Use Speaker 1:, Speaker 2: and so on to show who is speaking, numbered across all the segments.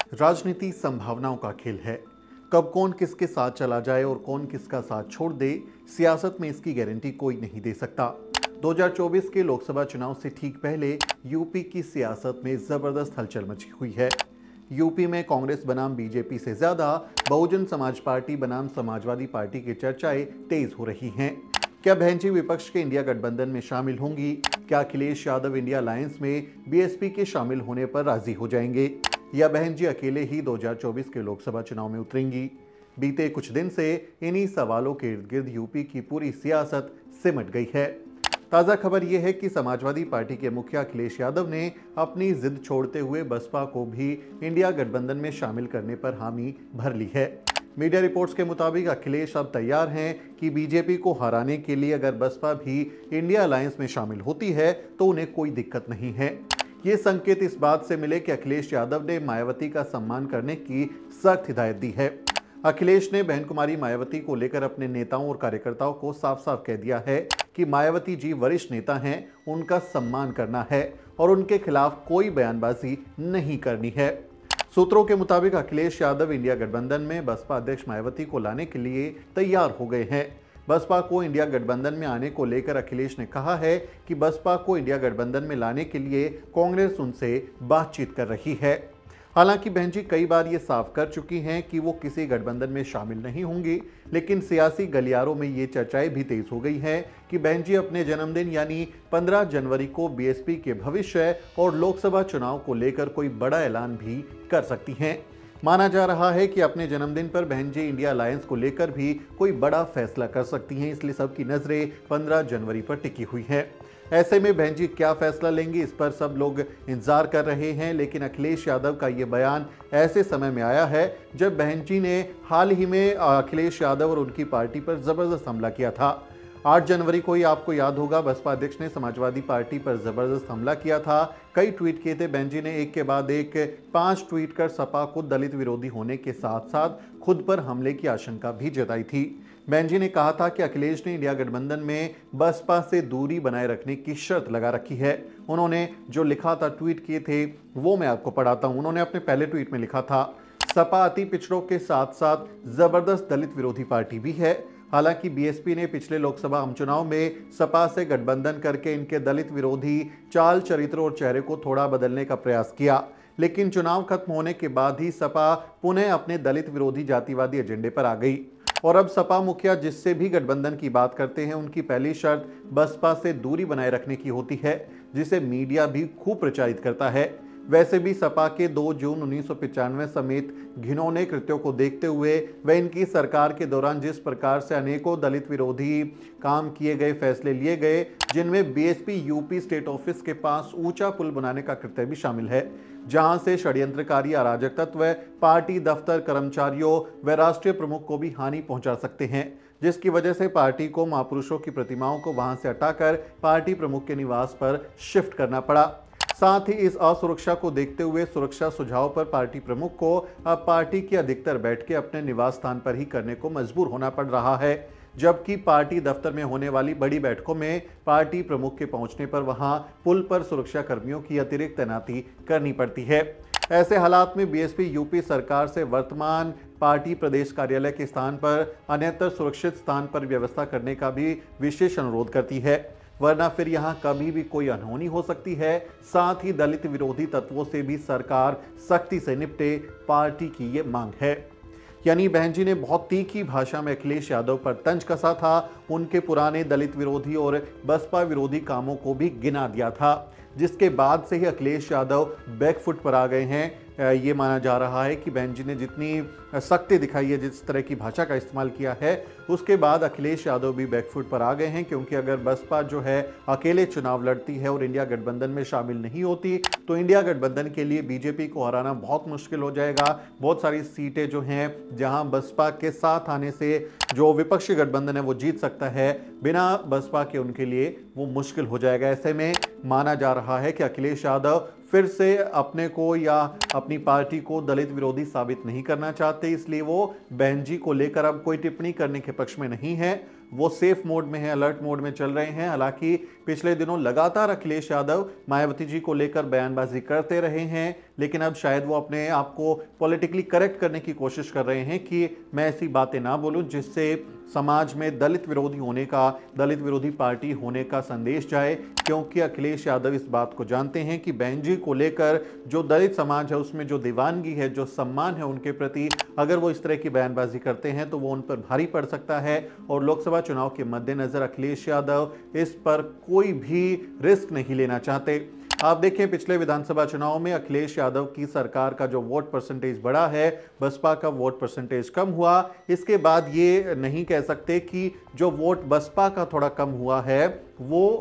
Speaker 1: राजनीति संभावनाओं का खेल है। कब कौन किसके साथ चला जाए और कौन किसका साथ छोड़ दे, सियासत में इसकी गारंटी कोई नहीं दे सकता। 2024 के लोकसभा चुनाव से ठीक पहले यूपी की सियासत में जबरदस्त हलचल मची हुई है। यूपी में कांग्रेस बनाम बीजेपी से ज्यादा बहुजन समाज पार्टी बनाम समाजवादी पार्टी की चर्चाएं तेज हो रही हैं। क्या बहनजी विपक्ष के इंडिया गठबंधन में शामिल होंगी? क्या अखिलेश यादव इंडिया अलायंस में बीएसपी के शामिल होने पर राजी हो जाएंगे, या बहन जी अकेले ही 2024 के लोकसभा चुनाव में उतरेंगी? बीते कुछ दिन से इन्हीं सवालों के इर्द गिर्द यूपी की पूरी सियासत सिमट गई है। ताज़ा खबर यह है कि समाजवादी पार्टी के मुखिया अखिलेश यादव ने अपनी जिद छोड़ते हुए बसपा को भी इंडिया गठबंधन में शामिल करने पर हामी भर ली है। मीडिया रिपोर्ट्स के मुताबिक अखिलेश अब तैयार हैं कि बीजेपी को हराने के लिए अगर बसपा भी इंडिया अलायंस में शामिल होती है तो उन्हें कोई दिक्कत नहीं है। ये संकेत इस बात से मिले कि अखिलेश यादव ने मायावती का सम्मान करने की सख्त हिदायत दी है। अखिलेश ने बहन कुमारी मायावती को लेकर अपने नेताओं और कार्यकर्ताओं को साफ साफ कह दिया है कि मायावती जी वरिष्ठ नेता हैं, उनका सम्मान करना है और उनके खिलाफ कोई बयानबाजी नहीं करनी है। सूत्रों के मुताबिक अखिलेश यादव इंडिया गठबंधन में बसपा अध्यक्ष मायावती को लाने के लिए तैयार हो गए हैं। बसपा को इंडिया गठबंधन में आने को लेकर अखिलेश ने कहा है कि बसपा को इंडिया गठबंधन में लाने के लिए कांग्रेस उनसे बातचीत कर रही है। हालांकि बहन जी कई बार ये साफ कर चुकी हैं कि वो किसी गठबंधन में शामिल नहीं होंगी, लेकिन सियासी गलियारों में ये चर्चाएं भी तेज हो गई हैं कि बहन जी अपने जन्मदिन यानी 15 जनवरी को बीएसपी के भविष्य और लोकसभा चुनाव को लेकर कोई बड़ा ऐलान भी कर सकती हैं। माना जा रहा है कि अपने जन्मदिन पर बहन जी इंडिया अलायंस को लेकर भी कोई बड़ा फैसला कर सकती हैं, इसलिए सबकी नजरें 15 जनवरी पर टिकी हुई हैं। ऐसे में बहन जी क्या फैसला लेंगी, इस पर सब लोग इंतजार कर रहे हैं। लेकिन अखिलेश यादव का ये बयान ऐसे समय में आया है जब बहन जी ने हाल ही में अखिलेश यादव और उनकी पार्टी पर जबरदस्त हमला किया था। 8 जनवरी को ही आपको याद होगा बसपा अध्यक्ष ने समाजवादी पार्टी पर जबरदस्त हमला किया था। कई ट्वीट किए थे बहन जी ने, एक के बाद एक 5 ट्वीट कर सपा को दलित विरोधी होने के साथ साथ खुद पर हमले की आशंका भी जताई थी। बहन जी ने कहा था कि अखिलेश ने इंडिया गठबंधन में बसपा से दूरी बनाए रखने की शर्त लगा रखी है। उन्होंने जो लिखा था, ट्वीट किए थे, वो मैं आपको पढ़ाता हूं। उन्होंने अपने पहले ट्वीट में लिखा था, सपा अति पिछड़ों के साथ साथ जबरदस्त दलित विरोधी पार्टी भी है। हालांकि बीएसपी ने पिछले लोकसभा आम चुनाव में सपा से गठबंधन करके इनके दलित विरोधी चाल चरित्र और चेहरे को थोड़ा बदलने का प्रयास किया, लेकिन चुनाव खत्म होने के बाद ही सपा पुनः अपने दलित विरोधी जातिवादी एजेंडे पर आ गई और अब सपा मुखिया जिससे भी गठबंधन की बात करते हैं उनकी पहली शर्त बसपा से दूरी बनाए रखने की होती है, जिसे मीडिया भी खूब प्रचारित करता है। वैसे भी सपा के 2 जून 1995 समेत घिनौने कृत्यों को देखते हुए व इनकी सरकार के दौरान जिस प्रकार से अनेकों दलित विरोधी काम किए गए, फैसले लिए गए, जिनमें बीएसपी यूपी स्टेट ऑफिस के पास ऊंचा पुल बनाने का कृत्य भी शामिल है, जहां से षड्यंत्रकारी अराजक तत्व पार्टी दफ्तर, कर्मचारियों व राष्ट्रीय प्रमुख को भी हानि पहुंचा सकते हैं, जिसकी वजह से पार्टी को महापुरुषों की प्रतिमाओं को वहां से हटाकर पार्टी प्रमुख के निवास पर शिफ्ट करना पड़ा। साथ ही इस असुरक्षा को देखते हुए सुरक्षा सुझाव पर पार्टी प्रमुख को अब पार्टी की अधिकतर बैठकें अपने निवास स्थान पर ही करने को मजबूर होना पड़ रहा है, जबकि पार्टी दफ्तर में होने वाली बड़ी बैठकों में पार्टी प्रमुख के पहुंचने पर वहां पुल पर सुरक्षा कर्मियों की अतिरिक्त तैनाती करनी पड़ती है। ऐसे हालात में बीएसपी यूपी सरकार से वर्तमान पार्टी प्रदेश कार्यालय के स्थान पर अन्यत्र सुरक्षित स्थान पर व्यवस्था करने का भी विशेष अनुरोध करती है, वरना फिर यहां कभी भी कोई अनहोनी हो सकती है। साथ ही दलित विरोधी तत्वों से भी सरकार सख्ती से निपटे, पार्टी की ये मांग है। यानी बहन जी ने बहुत तीखी भाषा में अखिलेश यादव पर तंज कसा था, उनके पुराने दलित विरोधी और बसपा विरोधी कामों को भी गिना दिया था, जिसके बाद से ही अखिलेश यादव बैकफुट पर आ गए हैं। ये माना जा रहा है कि बहन जी ने जितनी सख्ती दिखाई है, जिस तरह की भाषा का इस्तेमाल किया है, उसके बाद अखिलेश यादव भी बैकफुट पर आ गए हैं, क्योंकि अगर बसपा जो है अकेले चुनाव लड़ती है और इंडिया गठबंधन में शामिल नहीं होती तो इंडिया गठबंधन के लिए बीजेपी को हराना बहुत मुश्किल हो जाएगा। बहुत सारी सीटें जो हैं जहां बसपा के साथ आने से जो विपक्षी गठबंधन है वो जीत सकता है, बिना बसपा के उनके लिए वो मुश्किल हो जाएगा। ऐसे में माना जा रहा है कि अखिलेश यादव फिर से अपने को या अपनी पार्टी को दलित विरोधी साबित नहीं करना चाहते, इसलिए वो बहन जी को लेकर अब कोई टिप्पणी करने के पक्ष में नहीं है। वो सेफ मोड में है, अलर्ट मोड में चल रहे हैं। हालांकि पिछले दिनों लगातार अखिलेश यादव मायावती जी को लेकर बयानबाजी करते रहे हैं, लेकिन अब शायद वो अपने आप को पॉलिटिकली करेक्ट करने की कोशिश कर रहे हैं कि मैं ऐसी बातें ना बोलूं जिससे समाज में दलित विरोधी होने का, दलित विरोधी पार्टी होने का संदेश जाए। क्योंकि अखिलेश यादव इस बात को जानते हैं कि बहन जी को लेकर जो दलित समाज है उसमें जो दीवानगी है, जो सम्मान है उनके प्रति, अगर वो इस तरह की बयानबाजी करते हैं तो वो उन पर भारी पड़ सकता है। और लोकसभा चुनाव के मद्देनजर अखिलेश यादव इस पर कोई भी रिस्क नहीं लेना चाहते। आप देखें, पिछले विधानसभा चुनाव में अखिलेश यादव की सरकार का जो वोट परसेंटेज बढ़ा है, बसपा का वोट परसेंटेज कम हुआ। इसके बाद ये नहीं कह सकते कि जो वोट बसपा का थोड़ा कम हुआ है वो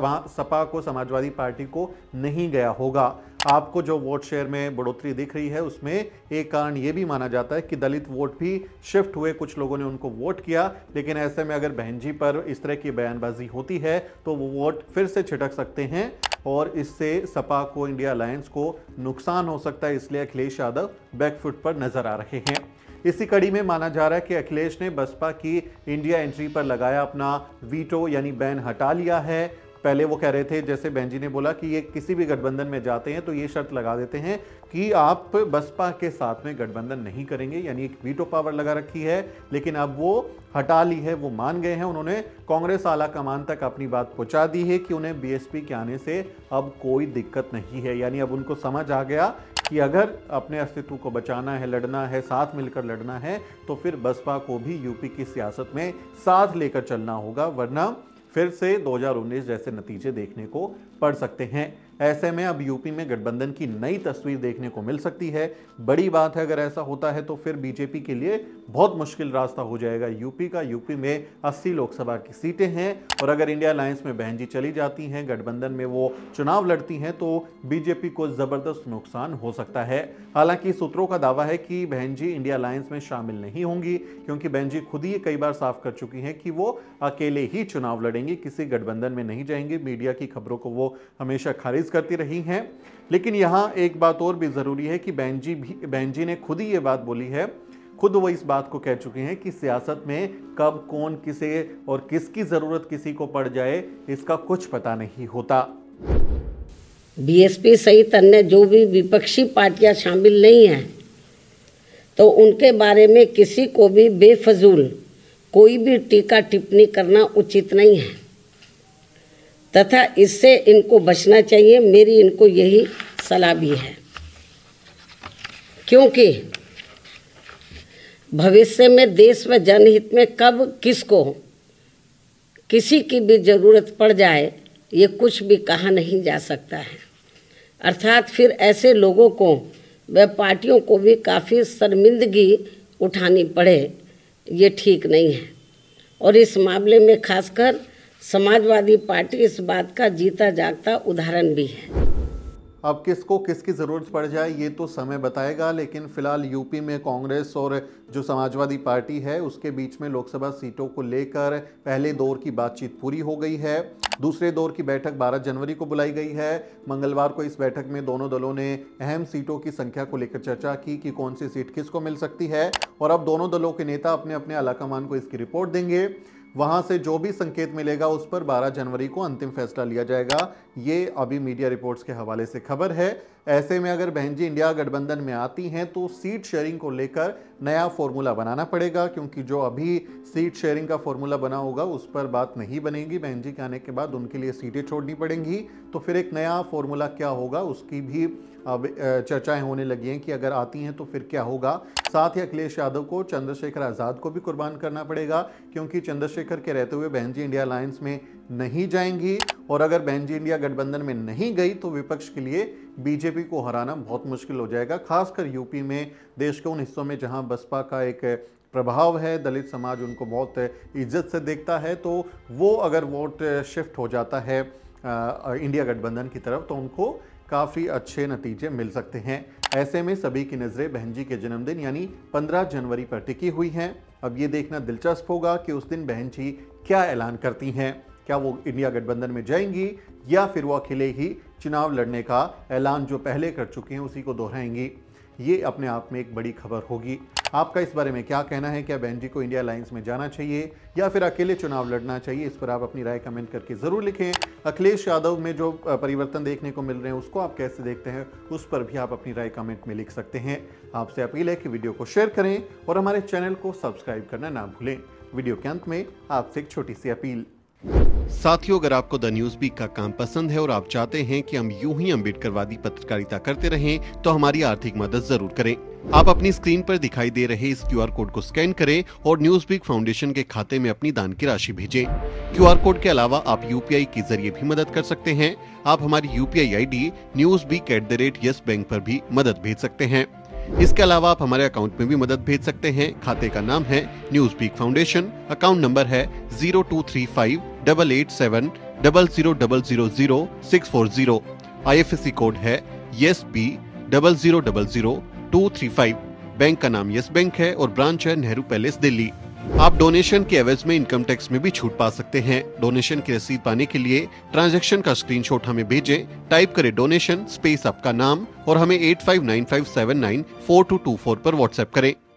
Speaker 1: सपा को, समाजवादी पार्टी को नहीं गया होगा। आपको जो वोट शेयर में बढ़ोतरी दिख रही है उसमें एक कारण ये भी माना जाता है कि दलित वोट भी शिफ्ट हुए, कुछ लोगों ने उनको वोट किया। लेकिन ऐसे में अगर बहन जी पर इस तरह की बयानबाजी होती है तो वो वोट फिर से छिटक सकते हैं और इससे सपा को, इंडिया अलायंस को नुकसान हो सकता है। इसलिए अखिलेश यादव बैकफुट पर नजर आ रहे हैं। इसी कड़ी में माना जा रहा है कि अखिलेश ने बसपा की इंडिया एंट्री पर लगाया अपना वीटो यानी बैन हटा लिया है। पहले वो कह रहे थे, जैसे बहन जी ने बोला कि ये किसी भी गठबंधन में जाते हैं तो ये शर्त लगा देते हैं कि आप बसपा के साथ में गठबंधन नहीं करेंगे, यानी एक वीटो पावर लगा रखी है। लेकिन अब वो हटा ली है, वो मान गए हैं। उन्होंने कांग्रेस आला कमान तक अपनी बात पहुंचा दी है कि उन्हें बीएसपी के आने से अब कोई दिक्कत नहीं है। यानी अब उनको समझ आ गया कि अगर अपने अस्तित्व को बचाना है, लड़ना है, साथ मिलकर लड़ना है, तो फिर बसपा को भी यूपी की सियासत में साथ लेकर चलना होगा, वरना फिर से 2019 जैसे नतीजे देखने को पड़ सकते हैं। ऐसे में अब यूपी में गठबंधन की नई तस्वीर देखने को मिल सकती है। बड़ी बात है, अगर ऐसा होता है तो फिर बीजेपी के लिए बहुत मुश्किल रास्ता हो जाएगा यूपी का। यूपी में 80 लोकसभा की सीटें हैं और अगर इंडिया अलायंस में बहन जी चली जाती हैं, गठबंधन में वो चुनाव लड़ती हैं, तो बीजेपी को जबरदस्त नुकसान हो सकता है। हालांकि सूत्रों का दावा है कि बहन जी इंडिया अलायंस में शामिल नहीं होंगी, क्योंकि बहन जी खुद ही कई बार साफ कर चुकी हैं कि वो अकेले ही चुनाव लड़ेंगी, किसी गठबंधन में नहीं जाएंगी। मीडिया की खबरों को वो हमेशा खारिज करती रही हैं। लेकिन यहां एक बात और भी जरूरी है कि बहन जी ने खुद ही ये बात बोली है, खुद वो इस बात को कह चुके हैं कि सियासत में कब कौन किसे और किसकी जरूरत किसी को पड़ जाए इसका कुछ पता नहीं होता।
Speaker 2: बीएसपी सहित अन्य जो भी विपक्षी पार्टियां शामिल नहीं हैं तो उनके बारे में किसी को भी बेफजूल कोई भी टीका टिप्पणी करना उचित नहीं है तथा इससे इनको बचना चाहिए। मेरी इनको यही सलाह भी है, क्योंकि भविष्य में देश व जनहित में कब किसको किसी की भी ज़रूरत पड़ जाए ये कुछ भी कहा नहीं जा सकता है। अर्थात फिर ऐसे लोगों को व पार्टियों को भी काफ़ी शर्मिंदगी उठानी पड़े, ये ठीक नहीं है। और इस मामले में खासकर समाजवादी पार्टी इस बात का जीता जागता उदाहरण भी है।
Speaker 1: अब किसको किसकी ज़रूरत पड़ जाए ये तो समय बताएगा, लेकिन फिलहाल यूपी में कांग्रेस और जो समाजवादी पार्टी है उसके बीच में लोकसभा सीटों को लेकर पहले दौर की बातचीत पूरी हो गई है। दूसरे दौर की बैठक 12 जनवरी को बुलाई गई है। मंगलवार को इस बैठक में दोनों दलों ने अहम सीटों की संख्या को लेकर चर्चा की कि कौन सी सीट किसको मिल सकती है और अब दोनों दलों के नेता अपने अपने आलाकमान को इसकी रिपोर्ट देंगे। वहां से जो भी संकेत मिलेगा उस पर 12 जनवरी को अंतिम फैसला लिया जाएगा। ये अभी मीडिया रिपोर्ट्स के हवाले से खबर है। ऐसे में अगर बहन जी इंडिया गठबंधन में आती हैं तो सीट शेयरिंग को लेकर नया फॉर्मूला बनाना पड़ेगा, क्योंकि जो अभी सीट शेयरिंग का फॉर्मूला बना होगा उस पर बात नहीं बनेगी। बहन जी के आने के बाद उनके लिए सीटें छोड़नी पड़ेंगी, तो फिर एक नया फॉर्मूला क्या होगा उसकी भी अब चर्चाएं होने लगी हैं कि अगर आती हैं तो फिर क्या होगा। साथ ही अखिलेश यादव को चंद्रशेखर आज़ाद को भी कुर्बान करना पड़ेगा, क्योंकि चंद्रशेखर के रहते हुए बहन जी इंडिया अलायंस में नहीं जाएंगी और अगर बहन जी इंडिया गठबंधन में नहीं गई तो विपक्ष के लिए बीजेपी को हराना बहुत मुश्किल हो जाएगा, खासकर यूपी में, देश के उन हिस्सों में जहां बसपा का एक प्रभाव है, दलित समाज उनको बहुत इज्जत से देखता है। तो वो अगर वोट शिफ्ट हो जाता है इंडिया गठबंधन की तरफ तो उनको काफ़ी अच्छे नतीजे मिल सकते हैं। ऐसे में सभी की नज़रें बहन जी के जन्मदिन यानी 15 जनवरी पर टिकी हुई हैं। अब ये देखना दिलचस्प होगा कि उस दिन बहन जी क्या ऐलान करती हैं। क्या वो इंडिया गठबंधन में जाएंगी या फिर वो अकेले ही चुनाव लड़ने का ऐलान जो पहले कर चुकी हैं उसी को दोहराएंगी। ये अपने आप में एक बड़ी खबर होगी। आपका इस बारे में क्या कहना है? क्या बहन जी को इंडिया अलायंस में जाना चाहिए या फिर अकेले चुनाव लड़ना चाहिए? इस पर आप अपनी राय कमेंट करके जरूर लिखें। अखिलेश यादव में जो परिवर्तन देखने को मिल रहे हैं उसको आप कैसे देखते हैं, उस पर भी आप अपनी राय कमेंट में लिख सकते हैं। आपसे अपील है कि वीडियो को शेयर करें और हमारे चैनल को सब्सक्राइब करना ना भूलें। वीडियो के अंत में आपसे एक छोटी सी अपील। साथियों, अगर आपको द न्यूज वीक का काम पसंद है और आप चाहते हैं कि हम यूं ही अम्बेडकरवादी पत्रकारिता करते रहें, तो हमारी आर्थिक मदद जरूर करें। आप अपनी स्क्रीन पर दिखाई दे रहे इस क्यूआर कोड को स्कैन करें और न्यूज वीक फाउंडेशन के खाते में अपनी दान की राशि भेजें। क्यूआर कोड के अलावा आप यूपीआई के जरिए भी मदद कर सकते हैं। आप हमारी यूपीआई आईडी newsweek@YesBank पर भी मदद भेज सकते हैं। इसके अलावा आप हमारे अकाउंट में भी मदद भेज सकते हैं। खाते का नाम है Newsweek foundation, account number है 02358800000640। IFSC कोड है YesB000235। बैंक का नाम यस बैंक है और ब्रांच है नेहरू पैलेस, दिल्ली। आप डोनेशन के एवज में इनकम टैक्स में भी छूट पा सकते हैं। डोनेशन की रसीद पाने के लिए ट्रांजैक्शन का स्क्रीनशॉट हमें भेजें। टाइप करें डोनेशन स्पेस आपका नाम और हमें 8595794224 पर व्हाट्सएप करें।